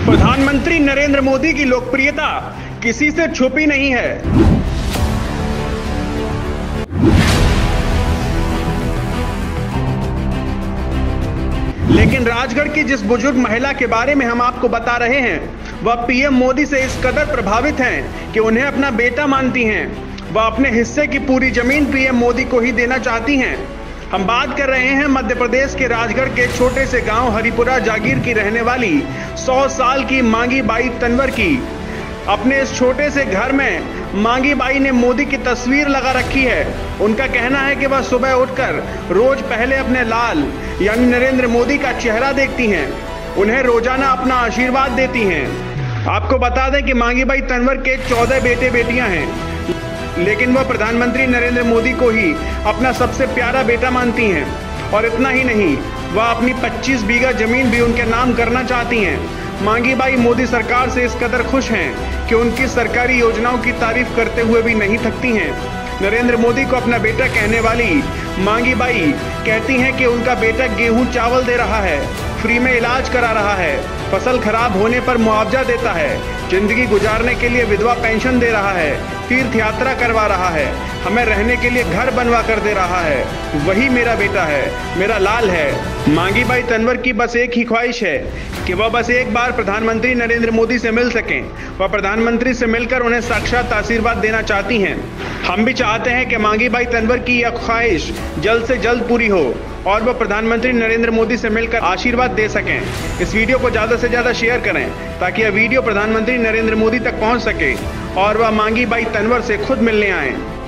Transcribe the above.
प्रधानमंत्री नरेंद्र मोदी की लोकप्रियता किसी से छुपी नहीं है। लेकिन राजगढ़ की जिस बुजुर्ग महिला के बारे में हम आपको बता रहे हैं, वह पीएम मोदी से इस कदर प्रभावित हैं कि उन्हें अपना बेटा मानती हैं। वह अपने हिस्से की पूरी जमीन पीएम मोदी को ही देना चाहती हैं। हम बात कर रहे हैं मध्य प्रदेश के राजगढ़ के छोटे से गांव हरिपुरा जागीर की रहने वाली 100 साल की मांगी बाई तनवर की। अपने इस छोटे से घर में मांगी बाई ने मोदी की तस्वीर लगा रखी है। उनका कहना है कि वह सुबह उठकर रोज पहले अपने लाल यानी नरेंद्र मोदी का चेहरा देखती हैं, उन्हें रोजाना अपना आशीर्वाद देती हैं। आपको बता दें कि मांगी बाई तनवर के 14 बेटे बेटियां हैं, लेकिन वह प्रधानमंत्री नरेंद्र मोदी को ही अपना सबसे प्यारा बेटा मानती हैं। और इतना ही नहीं, वह अपनी 25 बीघा जमीन भी उनके नाम करना चाहती हैं। मांगी बाई मोदी सरकार से इस कदर खुश हैं कि उनकी सरकारी योजनाओं की तारीफ करते हुए भी नहीं थकती हैं। नरेंद्र मोदी को अपना बेटा कहने वाली मांगी बाई कहती हैं कि उनका बेटा गेहूं चावल दे रहा है, फ्री में इलाज करा रहा है, फसल खराब होने पर मुआवजा देता है, जिंदगी गुजारने के लिए विधवा पेंशन दे रहा है, तीर्थ यात्रा करवा रहा है, हमें रहने के लिए घर बनवा कर दे रहा है। वही मेरा बेटा है, मेरा लाल है। मांगी बाई तनवर की बस एक ही ख्वाहिश है कि वह बस एक बार प्रधानमंत्री नरेंद्र मोदी से मिल सकें। वह प्रधानमंत्री से मिलकर उन्हें साक्षात आशीर्वाद देना चाहती हैं। हम भी चाहते हैं कि मांगी बाई तनवर की यह ख्वाहिश जल्द से जल्द पूरी हो और वह प्रधानमंत्री नरेंद्र मोदी से मिलकर आशीर्वाद दे सकें। इस वीडियो को ज़्यादा से ज़्यादा शेयर करें ताकि यह वीडियो प्रधानमंत्री नरेंद्र मोदी तक पहुंच सके और वह मांगी बाई तनवर से खुद मिलने आएं।